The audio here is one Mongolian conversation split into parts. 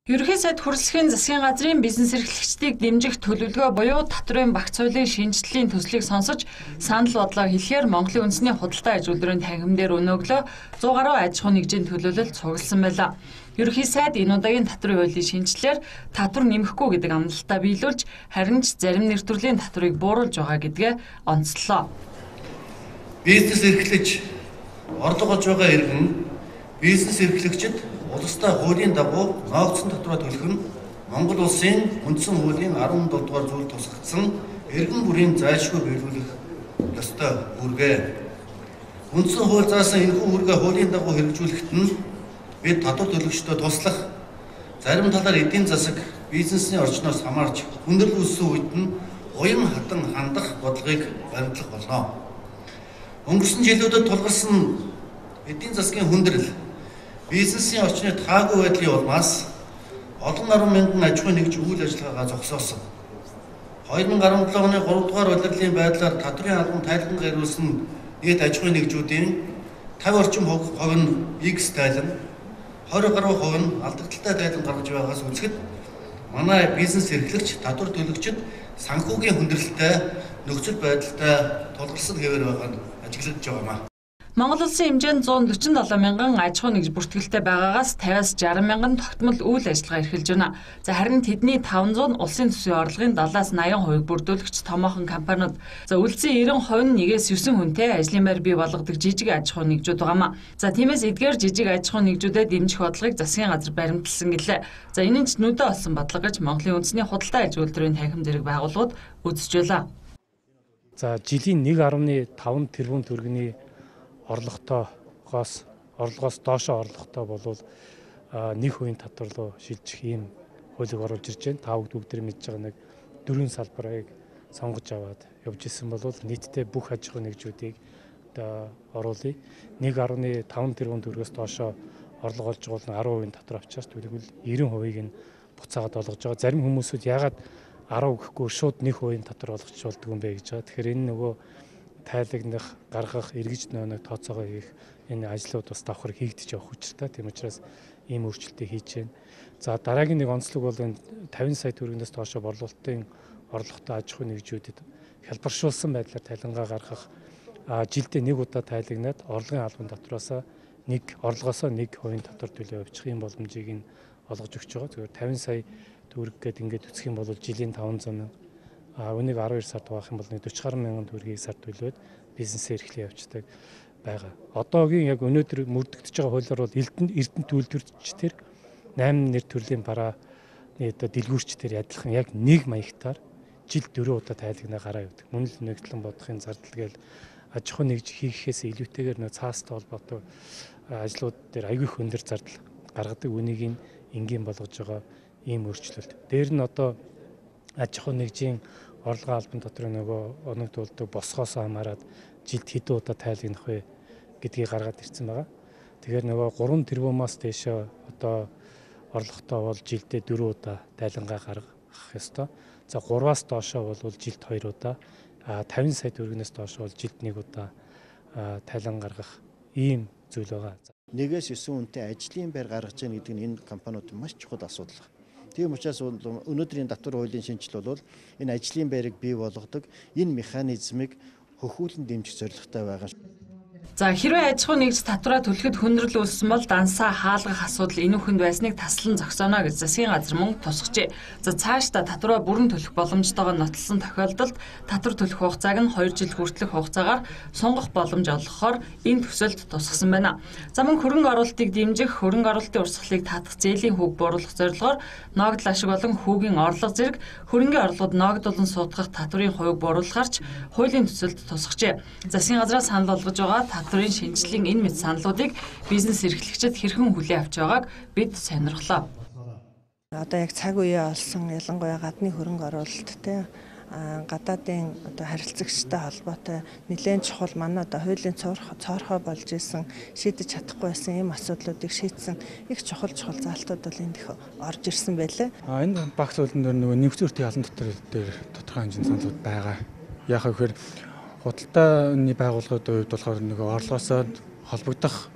Ерөнхий сайд Хүрэлцэхийн засгийн газрын бизнес эрхлэгчдийг дэмжих төлөвлөгөө буюу татврын багц хуулийн шинжилтлийн төслийг сонсож санал бодлоо хэлэхээр Монголын үндэсний худалдаа аж үйлдвэрийн танхим дээр өнөөглөө 100 гаруй аж ахуй нэгжийн төлөөлөлд цугласан байлаа. Ерөнхий сайд энэ удаагийн татврын хуулийн шинжилээр татвар нэмэхгүй гэдэг амлалтаа биелүүлж харин ч зарим нэр төрлийн татврыг бууруулж байгаа гэдгээ онцлоо. Бизнес эрхлэж орлого олж байгаа иргэн бизнес эрхлэгчид улстай хуулийн дагуу ноогдсон татвараа төлөх нь Монгол улсын үндсэн хуулийн 17 дугаар зүйл тусгагдсан иргэн бүрийн зайлшгүй биелүүлэх ёстой үүргээ. Үндсэн хууль заасан энэхүү үүргээ хуулийн дагуу хэрэгжүүлэхэд нь бид татвар төлөгчдөө туслах, зарим талаар эдийн засаг, бизнесийн орчноос хамаарч хүндрэл үүссэн үед нь уян хатан хандах бодлогыг баримтлах болно. Өнгөрсөн жилүүдэд тулгарсан эдийн засгийн хүндрэл бизнесийн орчны таагүй байдлын улмаас олон 10 мянган аж ахуй нэгж үйл ажиллагаагаа зогсоосон. 2017 оны 3 дугаар улирлын байдлаар татврын албан тайлбан гаргуулсан нийт аж ахуй нэгжүүдийн 50 орчим хувь нь X тайлан, 20 гаруй хувь нь алдагдaltaй тайлан гаргаж байгаагаас үзэхэд манай бизнес эрхлэгч татвар төлөгчид санхүүгийн хүндрэлтэй нөхцөл байдалтай тулгарсан хэвээр байгаа нь ажиглагдж байгаамаа. Монгол улсын хэмжээнд 147 мянган аж ахуй нэгж бүртгэлтэй байгаагаас 50-60 мянган тогтмол үйл ажиллагаа эрхэлж байна. За харин тэдний 500 нь улсын төсвийн орлогын 70-80% бүрдүүлэгч томоохон компаниуд. За үлдсэн 90% нь нэгээс 9 хүнтэй ажлын байр бий болгодог жижиг аж ахуй нэгжүүд байгаамаа. За тиймээс эдгээр жижиг аж ахуй нэгжүүдэд дэмжих бодлогыг засгийн газар баримтлсан гэлээ. За энэ нь ч нүдэ олсон бодлого гэж Монголын үндэсний худалдаа аж үйлдвэрийн танхим зэрэг байгууллагууд үзэж байлаа. За жилийн 1.5 тэрбум төгрөгийн орлогоос доошоо орлоготой болвол 1% татвар руу шилжих ийм хуулийг оруулж ирж байна. Та бүгд мэдж байгаа нэг 4 салбарыг сонгож аваад явж исэн бол нийтдээ бүх аж ахуй нэгжүүдийг одоо оруулъя. 1.5 тэрбум төгрөгөөс доошоо орлого олж байгаа нь 10% татвар авчаас тэгвэл 90%-ийг нь буцаагаад олгож байгаа. Зарим хүмүүсүүд яагаад 10 гэхгүй шууд 1% татвар олгож болдгоо юм бэ гэж байгаа. Тэгэхээр энэ нөгөө тайлагнах, гаргах, эргэж нэг тооцоогоо хийх энэ ажлууд бас давхар хийгдэж явах учиртай. Тийм учраас ийм өөрчлөлтийг хийж байна. За дараагийн нэг онцлог бол энэ 50 сая төгрөгнөөс доошоо борлуулалтын орлоготой аж ахуй нэгжүүдэд хялбаршуулсан байдлаар тайлангаа гаргах, жилдээ нэг удаа тайлагнаад орлогын албан татвараасаа орлогоосоо 1% татвар төлөө явуучих юм боломжийг нь олгож өгч байгаа. Зөвхөн 50 сая төгрөг гээд ингээд үсэх юм бол жилийн 500 мянга үнийг 12 сард хуваах юм бол 40 гаруй мянган төгрөгийг сард төлөөд бизнесээ эрхлэн явцдаг байгаа. Одоогийн яг өнөөдөр мөрдөгдөж байгаа хуулиар бол Эрдэнэт үйлдвэрчдэр 8 нэр төрлийн барааны одоо дэлгүүрчдэр адилхан яг нэг маягтаар жил 4 удаа тайлагнаа гараа явдаг. Мөн л нэгтлэн бодохын зардал гээл аж ахуй нэгж хийхээс илүүтэйгээр нөө цаастай холбоотой ажлууд дээр аягүй их өндөр зардал гаргадаг. Үнийг энгийн болгож байгаа ийм өөрчлөлт. Дээр нь одоо аж ахуй нэгжийн орлогын албан татврын нөгөө оногдуулдаг босгоос хамаарат жилд хэдэн удаа тайлагнах вэ гэдгийг гаргаад ирсэн байгаа. Тэгэхээр нөгөө 3 тэрбумаас дээшээ одоо орлоготой бол жилдээ 4 удаа тайлангаа гаргах ёстой. За 3-аас доошоо бол жилд 2 удаа, 50 сая төгрөгнөөс доошоо бол жилд 1 удаа тайлан гаргах ийм зүйл байгаа. 1-9 хүнтэй ажлын байр гаргаж яах гэдэг нь энэ компаниуд маш чухал асуудал. Тийм учраас өнөөдрийн татвар хуулийн шинжил бол энэ ажлын байрыг бий болгодог энэ механизмыг хөхүүлэн дэмжих зорилготой байгаа. За хэрвээ аж ахуй нэгж татвараа төлөхөд хүндрэл үүссэн бол дансаа хаалгах асуудал энэ үхэнд байсныг таслан зогсооно гэж засгийн газар мөн тусгажээ. За цаашдаа татвараа бүрэн төлөх боломжтойгоо нотолсон тохиолдолд татвар төлөх хугацааг нь 2 жил хүртэлх хугацаагаар сунгах боломж олгохоор энэ төсөлд тусгасан байна. За мөн хөрөнгө оруулалтыг дэмжих, хөрөнгө оруулалтын урсгалыг татах зээлийн хүүг бууруулах зорилгоор ногдол ашиг болон хүүгийн орлого зэрэг хөрөнгөний орлогод ногдолон суудгах татврын хувийг бууруулахаарч хуулийн төсөлд тусгажээ. Засгийн газраас санал болгож байгаа татврын шинжилгээний энэ мэт саналуудыг бизнес эрхлэгчид хэрхэн хүлээн авч байгааг бид сонирхлоо. Одоо яг цаг үеэ олсон ялангуяа гадны хөрөнгө оруулалттай гадаадын одоо харилцагчтай холбоотой нэлээд чухал манай одоо хуулийн цоорхоо болж исэн шийдэж чадахгүй байсан ийм асуудлуудыг шийдсэн их чухал заалтууд бол энд их орж ирсэн байлээ. Энэ багц хуулийн дээр нөгөө нэмэгдүүлэлтийн халан дотор дээр тодорхой хэмжээний саналууд байгаа. Яг гэхээр худалдааны байгууллагуудын хувьд болохоор нөгөө орлогоосоо холбогдох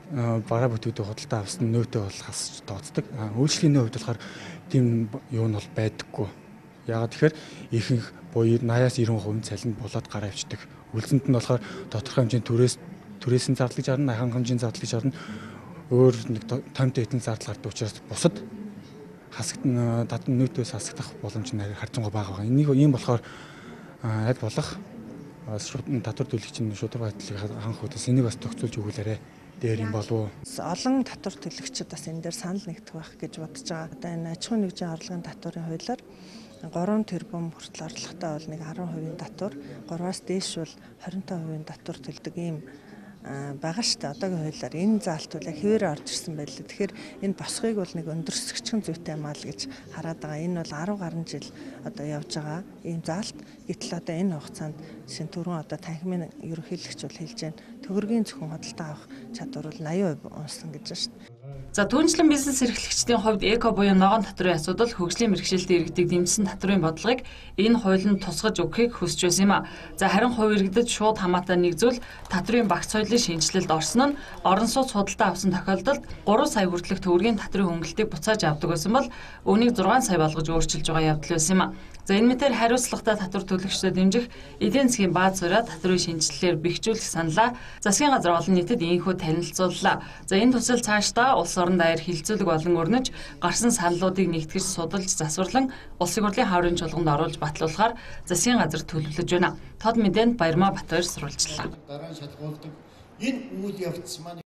бараа бүтээдэг худалдаа авсан нөөтэй болохоос тооцдог. Үйлчлэлийн хувьд болохоор тийм юу нь бол байдаггүй. Яагаад тэгэхээр ихэнх буюу 80-аас 90% цалин болоод гараа авчдаг. Үлзэнд нь болохоор тодорхой хэмжээний түрээсийн зардлыг жарна, ахын хэмжээний зардлыг жарна. Өөр нэг томтой хэдэн зардал гардаг учраас бусад нөөтөөс хасагдах боломж нь харьцангуй бага байгаа. Энийг ийм болохоор аль болох татвар төлөгчийн шударга байдлыг анх удаас энийг бас тохицуулж өгүүлээрэ дээр юм болов уу? Олон татвар төлөгчид бас энэ дээр санал нэгдэх байх гэж бодож байгаа. Одоо энэ аж ахуйн нэгжийн орлогын татварын хуулиар 3 тэрбум хүртэл орлоготой бол нэг 10% татвар, 3-аас дээш бол 25% татвар төлдөг ийм байгаа шүү дээ. Одоогийн хуулиар энэ заалт бол хэвээрээ орж ирсэн байлээ. Тэгэхээр энэ босхийг бол нэг өндөрсгчгэн зүйтэй мал гэж хараад байгаа. Энэ бол 10 гаруй жил одоо явж байгаа ийм заалт. Гэтэл одоо энэ хугацаанд жишээ нь түрүүн одоо танхимын ерөнхийлөгч бол хэлж байна. Төгрөгийн зөвхөн худалдаа авах чадвар бол 80% унсан гэж байна шүү дээ. За түүнчлэн бизнес эрхлэгчдийн хувьд эко буюу ногоон татрын асуудал хөгжлийн мэргэжилтэд иргэдэг дэмжсэн татрын бодлогыг энэ хуулинд тусгаж өгөхийг хүсэж байсан юм а. За харин хувь иргэдэд шууд хамаатай нэг зүйл татрын багц соёлын шинжилэлд орсон нь орон сууц худалдаа авсан тохиолдолд 3 сая хүртэлх төгрөгийн татрын хөнгөлтийг буцааж авдаг байсан бол үүнийг 6 сая болгож өөрчилж байгаа явдал байсан юм а. За энэ мэтээр хариуцлагатай татвар төлөгчдөд дэмжих эдийн засгийн бааз суурьа татрын шинжилэлээр бэхжүүлэх саналаа засгийн газар олон нийтэд ийхүү танилцууллаа. За энэ төсөл цаашдаа улс орон даяар хилцүүлэг болон өрнөж гарсан саналуудыг нэгтгэж судалж засварлан улсын хурлын хааврын чуулганд оруулж батлуулахаар засгийн газар төлөвлөж байна. Тод мэдээнд Баярмаа Батбаяр сурвалжлаа. Дараа нь шалгуулдаг энэ үйл явц маань